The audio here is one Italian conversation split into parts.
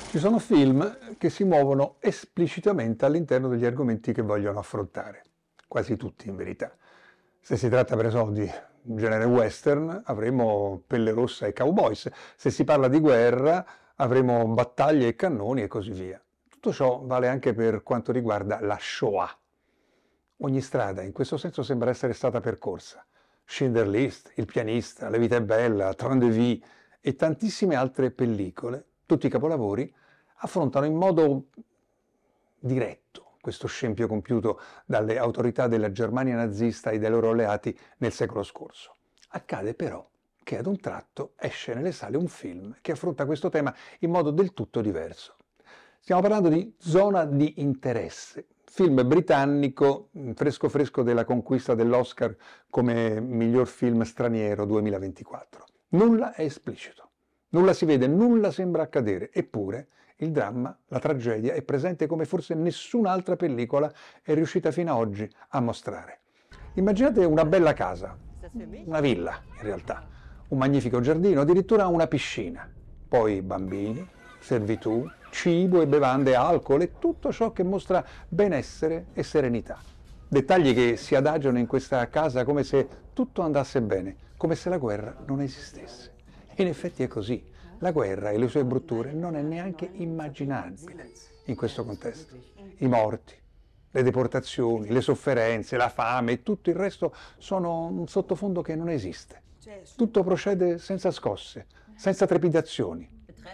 Ci sono film che si muovono esplicitamente all'interno degli argomenti che vogliono affrontare, quasi tutti in verità. Se si tratta per esempio di un genere western, avremo Pelle Rossa e Cowboys. Se si parla di guerra, avremo battaglie e cannoni e così via. Tutto ciò vale anche per quanto riguarda la Shoah. Ogni strada in questo senso sembra essere stata percorsa. Schindler's List, Il pianista, La vita è bella, Train de Vie e tantissime altre pellicole, tutti i capolavori, affrontano in modo diretto questo scempio compiuto dalle autorità della Germania nazista e dai loro alleati nel secolo scorso. Accade però che ad un tratto esce nelle sale un film che affronta questo tema in modo del tutto diverso. Stiamo parlando di Zona di interesse, film britannico fresco fresco della conquista dell'Oscar come miglior film straniero 2024. Nulla è esplicito, nulla si vede, nulla sembra accadere, eppure il dramma, la tragedia è presente come forse nessun'altra pellicola è riuscita fino ad oggi a mostrare. Immaginate una bella casa, una villa in realtà, un magnifico giardino, addirittura una piscina, poi bambini, servitù, cibo e bevande, alcol e tutto ciò che mostra benessere e serenità. Dettagli che si adagiano in questa casa come se tutto andasse bene, come se la guerra non esistesse. E in effetti è così. La guerra e le sue brutture non è neanche immaginabile in questo contesto. I morti, le deportazioni, le sofferenze, la fame e tutto il resto sono un sottofondo che non esiste. Tutto procede senza scosse, senza trepidazioni.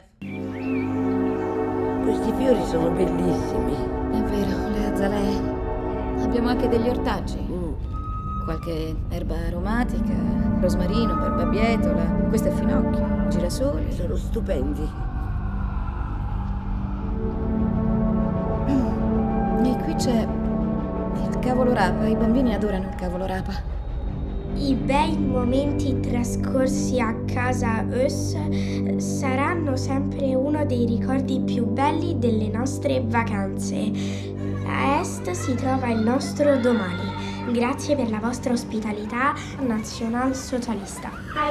Questi fiori sono bellissimi. È vero, le azalee. Abbiamo anche degli ortaggi. Qualche erba aromatica, rosmarino, barbabietola, questo è finocchio, girasoli. Sono stupendi. E qui c'è il cavolo rapa, i bambini adorano il cavolo rapa. I bei momenti trascorsi a casa Us saranno sempre uno dei ricordi più belli delle nostre vacanze. A est si trova il nostro domani. Grazie per la vostra ospitalità nazionalsocialista.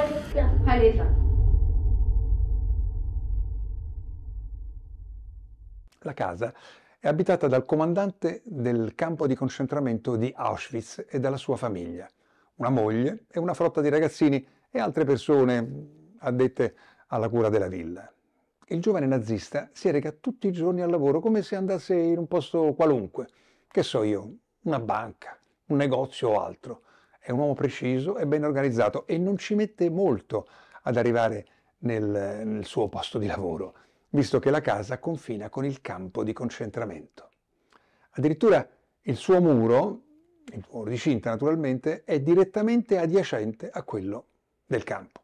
La casa è abitata dal comandante del campo di concentramento di Auschwitz e dalla sua famiglia, una moglie e una frotta di ragazzini e altre persone addette alla cura della villa. Il giovane nazista si reca tutti i giorni al lavoro come se andasse in un posto qualunque, che so io, una banca, un negozio o altro. È un uomo preciso e ben organizzato e non ci mette molto ad arrivare nel suo posto di lavoro, visto che la casa confina con il campo di concentramento. Addirittura il suo muro di cinta naturalmente, è direttamente adiacente a quello del campo.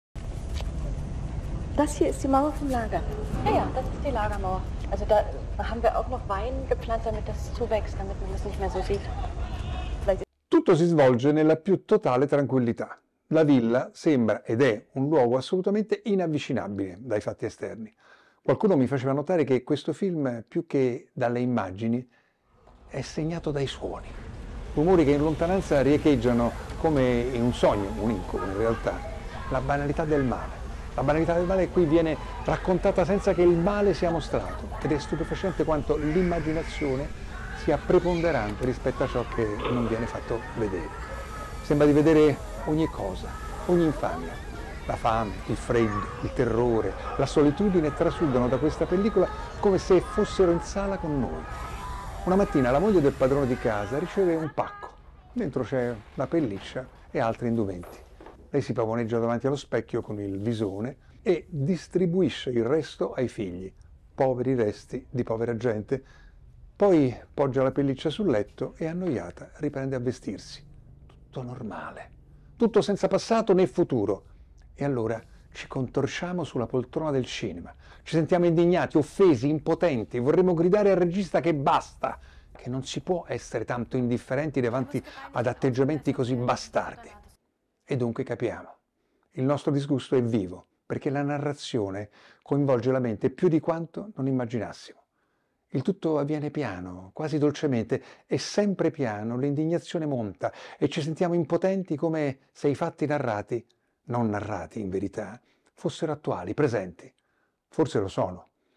Das hier ist die Mauer vom Lager. Ja, das ist die Lagermauer. Also da haben wir auch noch Wein gepflanzt, damit das zuwächst, damit man das nicht mehr so sieht. Tutto si svolge nella più totale tranquillità. La villa sembra ed è un luogo assolutamente inavvicinabile dai fatti esterni. Qualcuno mi faceva notare che questo film, più che dalle immagini, è segnato dai suoni. Rumori che in lontananza riecheggiano come in un sogno, un incubo in realtà. La banalità del male. La banalità del male qui viene raccontata senza che il male sia mostrato ed è stupefacente quanto l'immaginazione sia preponderante rispetto a ciò che non viene fatto vedere. Sembra di vedere ogni cosa, ogni infamia. La fame, il freddo, il terrore, la solitudine trasudano da questa pellicola come se fossero in sala con noi. Una mattina la moglie del padrone di casa riceve un pacco. Dentro c'è una pelliccia e altri indumenti. Lei si pavoneggia davanti allo specchio con il visone e distribuisce il resto ai figli, poveri resti di povera gente. Poi poggia la pelliccia sul letto e, annoiata, riprende a vestirsi. Tutto normale, tutto senza passato né futuro. E allora ci contorciamo sulla poltrona del cinema, ci sentiamo indignati, offesi, impotenti, vorremmo gridare al regista che basta, che non si può essere tanto indifferenti davanti ad atteggiamenti così bastardi. E dunque capiamo, il nostro disgusto è vivo, perché la narrazione coinvolge la mente più di quanto non immaginassimo. Il tutto avviene piano, quasi dolcemente, e sempre piano l'indignazione monta e ci sentiamo impotenti come se i fatti narrati, non narrati in verità, fossero attuali, presenti. Forse lo sono.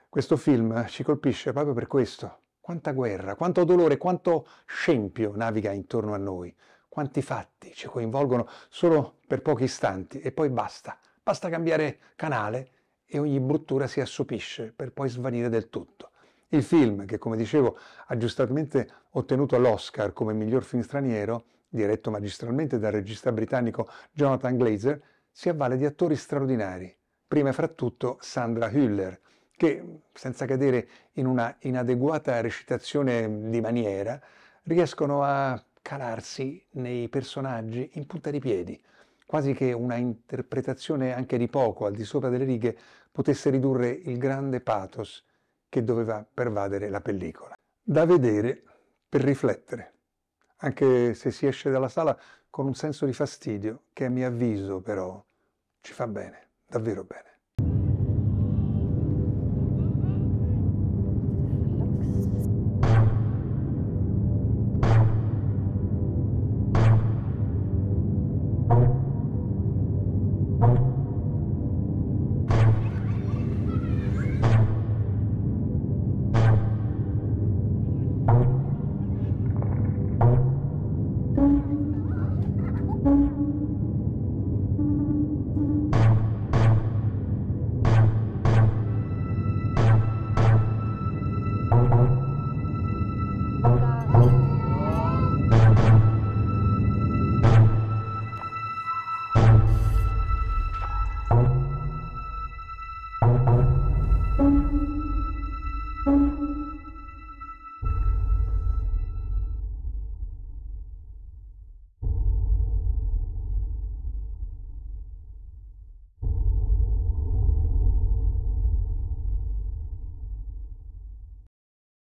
Questo film ci colpisce proprio per questo. Quanta guerra, quanto dolore, quanto scempio naviga intorno a noi, quanti fatti ci coinvolgono solo per pochi istanti e poi basta. Basta cambiare canale e ogni bruttura si assopisce per poi svanire del tutto. Il film, che come dicevo ha giustamente ottenuto l'Oscar come miglior film straniero, diretto magistralmente dal regista britannico Jonathan Glazer, si avvale di attori straordinari, prima fra tutto Sandra Hüller, che, senza cadere in una inadeguata recitazione di maniera, riescono a calarsi nei personaggi in punta di piedi, quasi che una interpretazione anche di poco al di sopra delle righe potesse ridurre il grande pathos che doveva pervadere la pellicola. Da vedere per riflettere, anche se si esce dalla sala con un senso di fastidio che a mio avviso però ci fa bene, davvero bene.